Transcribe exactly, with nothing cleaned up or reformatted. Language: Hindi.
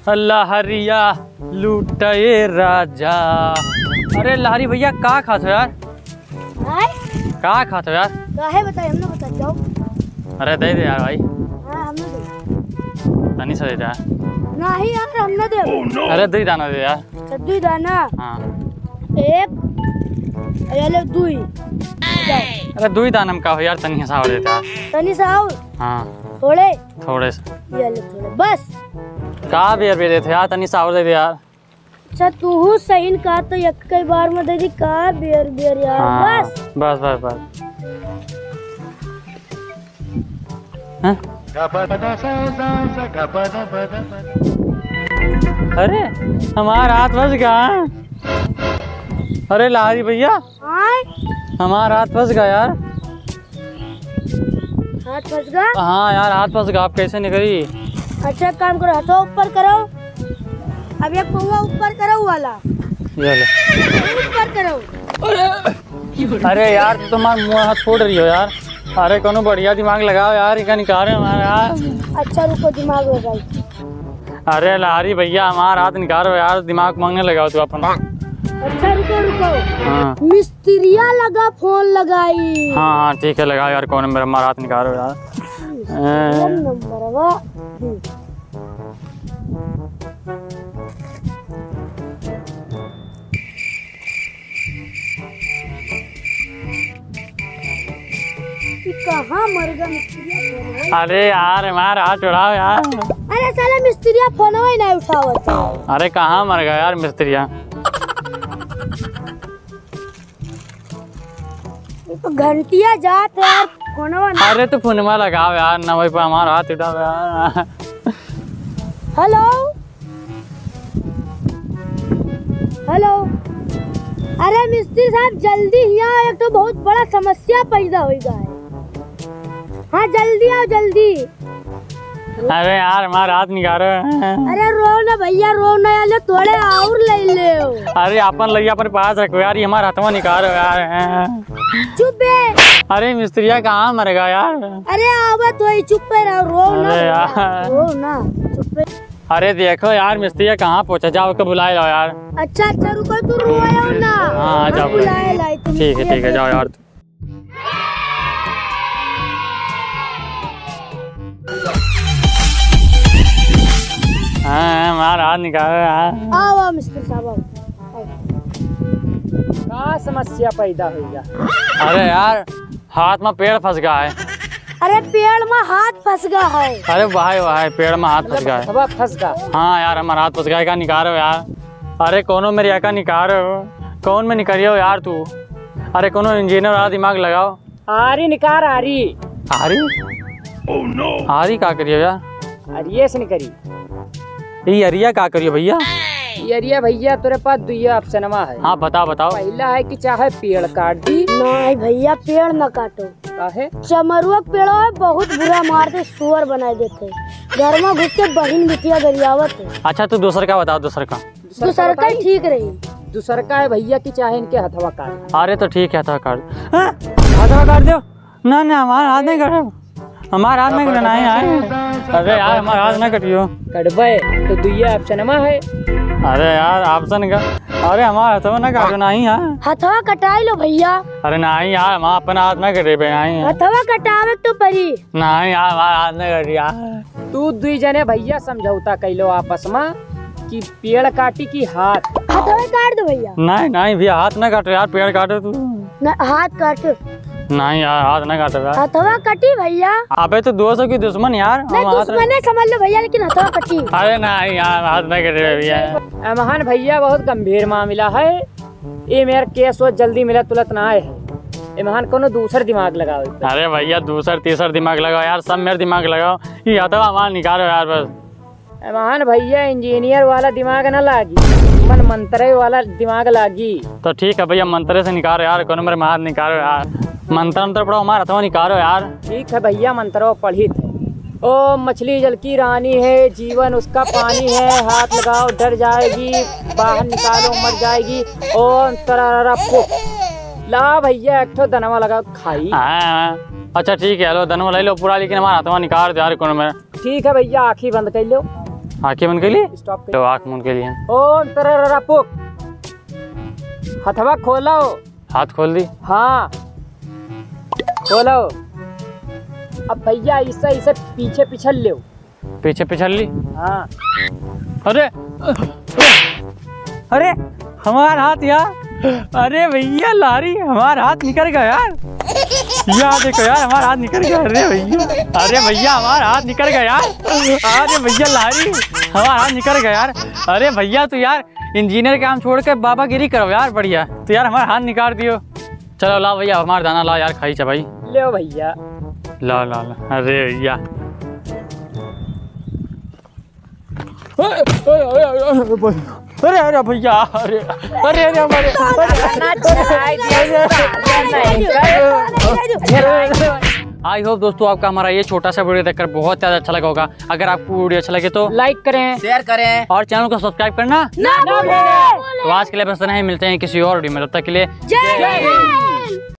लहरिया लूटे राजा। अरे लहरी भैया का खाते हो यार? का खाते हो यार? काहे बताए हमने बता जाओ। अरे दे दे यार भाई। हां हमने दे। तनी से दे दे यार। नहीं यार हमने दे। oh, no. अरे दे दाना दे यार। सद्दू दाना। हां एक अरे दुई। अरे दुई दाना में का हो यार, तनी सा और देता यार। तनी सा और। हां थोड़े थोड़े से ये ले थोड़े बस। का बेर बेर देते यार, तनी सा और दे दे यार। अच्छा तू सही का तो एक कई बार में दे दी का बेर बेर यार। हाँ, बस बस बस बस। हाँ? अरे हमारा हाथ फंस गया। अरे लहरी भैया हमारा हाथ फंस गया यार। हाथ फंस गया? हाँ यार हाथ फंस गया, आप कैसे निकली? अच्छा काम करो, हाथों ऊपर करो। अब एक पौवा ऊपर करो वाला। ये ले ऊपर करो। अरे अरे यार तुम तुम्हारा मुँह हाथ फोड़ रही हो यार। अरे कोनो बढ़िया दिमाग लगाओ यार, इका निकाल हमारा यार। अच्छा रुको दिमाग लगाई। अरे लहरी भैया हमारा हाथ निकालो यार, दिमाग मांगने लगाओ तू अपन। अच्छा रुको रुको। हाँ मिस्त्रिया लगा फोन लगाई। हाँ हाँ ठीक है लगाओ यार, कौन मेरा हमारा हाथ निकालो यार। नंबर वा कहाँ मर गया मिस्त्रिया? अरे यार हमारा हाथ उड़ाओ यार। अरे साला मिस्त्रिया फोन ही नहीं उठावत। अरे कहाँ मर गया यार मिस्त्रिया? तो घंटिया जात यार फोनवा। अरे तो फोनवा लगाओ यार ना, वही पर हमारा हाथ उठाओ यार। Hello hello. अरे मिस्त्री साहब जल्दी यहाँ, एक तो बहुत बड़ा समस्या पैदा हो गया है। हाँ जल्दी आओ जल्दी। अरे यार हमारा हाथ निकालो। अरे रो ना भैया रो ना यार, थोड़े और ले ले। अरे अपन लइया अपन पास रखो यार, ये हमारा हाथवा निकालो यार। चुप है। अरे मिस्त्रिया कहाँ मर गया यार? अरे आवा तो ही चुप पे रहो, रो ना यार रो ना चुप पे। अरे देखो यार मिस्त्रिया कहाँ पहुँचा, जाओ के बुलाए लो यार। अच्छा अच्छा रुको तू रोयो ना। हाँ जाओ बुलाए लाई तुम। ठीक है ठीक है जाओ यार। हाँ हमारा हाथ निकालो यार। आओ आओ मिस्त्री साहब आओ। क्या समस्या पैदा हुई है? अरे यार हाथ में पेड़ फंस गया है। अरे पेड़ में हाथ फंस गया है। अरे वाह वाह पेड़ में हाथ फंस गया है। हवा फंस गया। हाँ यार हमारा हाथ फंस गया, का निकालो यार। अरे कोनो मेरी आका निकालो, कौन में निकालियो यार तू? अरे कोनो इंजीनियर वाला दिमाग लगाओ। आरी निकार आरी। आरी? oh, no. आरी का करियो यार? अरिये से निकरी। ये अरिया का करियो भैया? ये अरिया भैया तेरे पास दुइया ऑप्शनवा है। हाँ बताओ बताओ। पहला है कि चाहे पेड़ काट दी। नहीं भैया पेड़ न काटो। काहे? चमरुआ पेड़ है बहुत बुरा मारते, सुअर बना देते, घर में घुस के बहिन बिटिया गरियावत है। अच्छा तू दूसर का बताओ। दूसर का दूसर का ठीक रही। दूसर का है भैया की चाहे इनके हथवा काट। अरे तो ठीक है हथवा काट। हथवा काट दो ना ना, हमारा हाथ नहीं काटो, हमारा हाथ नहीं कटना है। अरे यार हमारा हाथ ना कटियो। कटबे तो दुइया ऑप्शनवा है। अरे यार ऑप्शन का, अरे हमारा हथवा ना काटो नहीं यार। हथवा कटाई लो भैया। अरे नहीं यार हम अपना हाथ में कटे पे नहीं। हथवा कटावे तो परी। नहीं यार हमारा हाथ नहीं कटी यार। तू दुई जने भैया समझौता कैलो आपस में कि पेड़ काटी की हाथ। हथवा काट दो भैया। नहीं नहीं भैया हाथ ना काटो यार, पेड़ काटो तू। हाथ काटो। नहीं यार हाथ ना काटो यार। हथवा कटी भैया। अबे तो दो सौ की दुश्मन यार। दुश्मन है समझ लो भैया, लेकिन हथवा कटी। अरे नहीं यार हाथ नहीं कटे भैया। महान भैया बहुत गंभीर मामला है ये, मेरा केस वो जल्दी मिला तुरंत ना आए है। महान कोनो दूसर दिमाग लगाओ। अरे भैया दूसर तीसर दिमाग लगाओ यार, सब मेरा दिमाग लगाओ। ये हथवा हमारा निकालो यार बस। महान भैया इंजीनियर वाला दिमाग न लागी, मन मंत्र वाला दिमाग लागी। तो ठीक है भैया मंत्र से निकालो यार, कोनो मेरे हाथ निकालो यार। मंत्र मंत्र पढ़ो हमारा हथवा निकालो यार। ठीक है भैया मंत्रो पढ़ी थे। ओ मछली जल की रानी है, जीवन उसका पानी है, हाथ लगाओ डर जाएगी, बाहर निकालो मर जाएगी। ओम तरारा फुक। ला भैया एक ठो दनवा लगाओ खाई। हाँ अच्छा ठीक है लो दनवा ले लो पूरा, लेकिन हमारा हथवा निकाल दो यार कोनो मेरा। ठीक है भैया आँखी बंद कर लो। आंखें बंद कर ली? स्टॉप तो आँख मूंद के लिए ओम तरररा पुक। हथवा खोलो। हाथ खोल दी। हाँ खोलो। अब भैया इसे इसे पीछे पिछल ले। पीछे पिछल ली। हाँ अरे अरे हमारा हाथ यार, अरे भैया लारी हमारा हाथ निकल गया यार, यार देखो यार हमारा हाथ निकल गया। अरे भैया, अरे भैया हमारा हाथ निकल गया यार, अरे भैया लारी हमारा हाथ निकल गया यार। अरे भैया तो यार इंजीनियर काम छोड़ के बाबा गिरी करो यार, बढ़िया तो यार हमारा हाथ निकाल दियो। चलो ला भैया हमारा दाना ला यार, खाई चा भाई। ले भैया ला ला ला। अरे भैया अरे अरे भैया, अरे अरे अरे हमारे आई होप दोस्तों आपका हमारा ये छोटा सा वीडियो देखकर बहुत ज़्यादा अच्छा लगा होगा। अगर आपको वीडियो अच्छा लगे तो लाइक करें, शेयर करें और चैनल को सब्सक्राइब करना ना भूलें। तो आज के लिए बस इतना ही, मिलते हैं किसी और वीडियो में, तब तक के लिए जय हिंद।